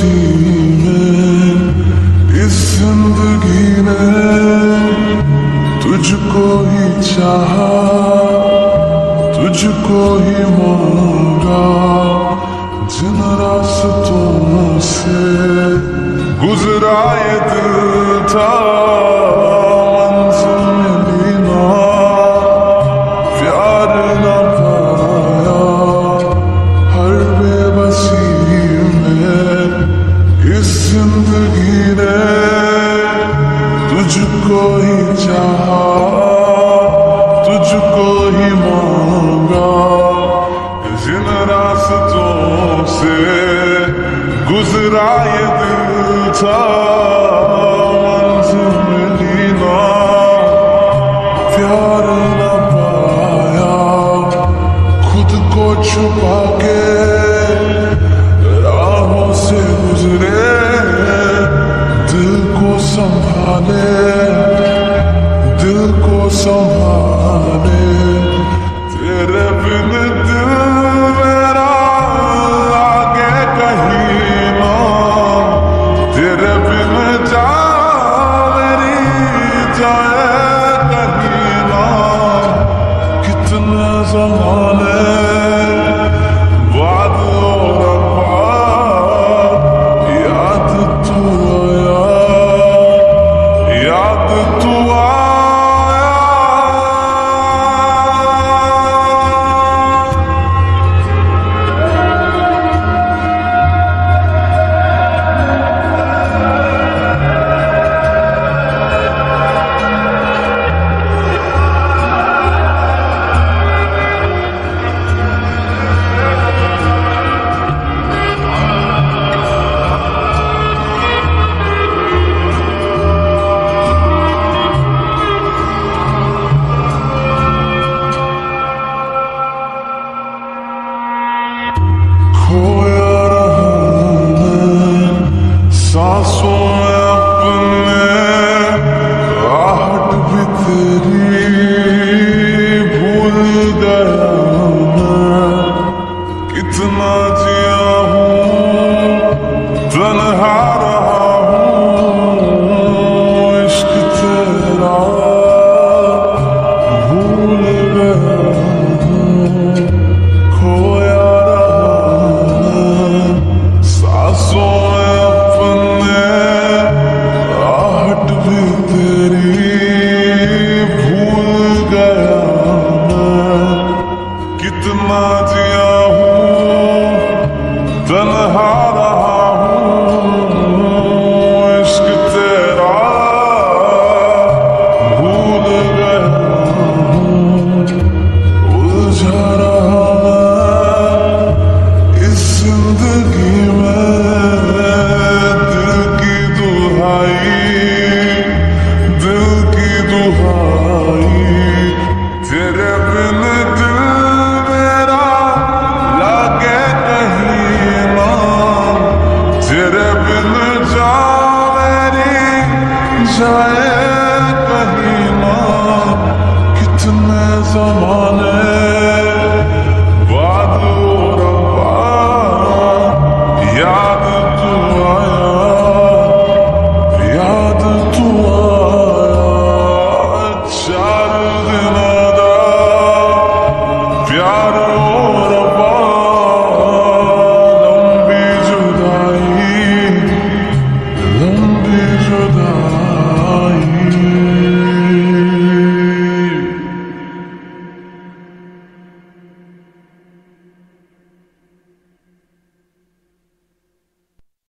बेबसी में इस जिंदगी ने तुझको ही चाहा, तुझको ही मांगा। जिन रास्तों से गुजरा ये दिल था, मंजिल मिली ना, प्यार ना पाया। हर बेबसी में इस जिंदगी ने तुझको ही चाहा, तुझको ही मांगा। जिन रास्तों से गुजरा ये दिल था, मंजिल मिली ना, प्यार ना पाया। खुद को छुपा के राहों से गुजरे, दिल को संभाले, दिल को संभाले। तेरे बिन दिल मेरा लागे कहीं ना, तेरे बिन जान मेरी जाए कहीं ना। कितने ज़माने बाद और याद तू आया, याद तू आया। खोया रहा मैं सांसों में अपने, आहट भी तेरी भूल गया मैं। कितना जिया हूँ तन्हा रहा हूँ, इश्क तेरा भूल गया हूँ। खोया सांसों में अपने, आहट भी तेरी भूल गया मैं। कितना जिया हूँ तन्हा रहा हूँ, इश्क तेरा भूल गया हूँ। उलझा रहा मैं इस जिंदगी में, दिल की दुहाई, दिल की दुहाई।